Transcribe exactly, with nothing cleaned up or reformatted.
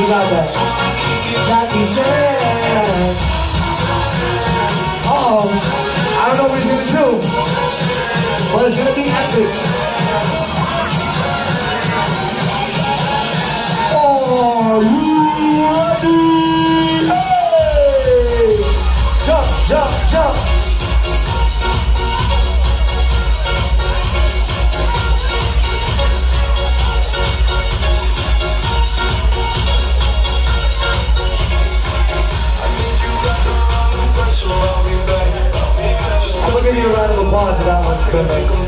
got that. Jackie Chan. Uh oh. I don't know what he's gonna do, but it's gonna be epic. Oh, you ready? Hey! Jump, jump, jump. I'm gonna give you a round of applause for that one.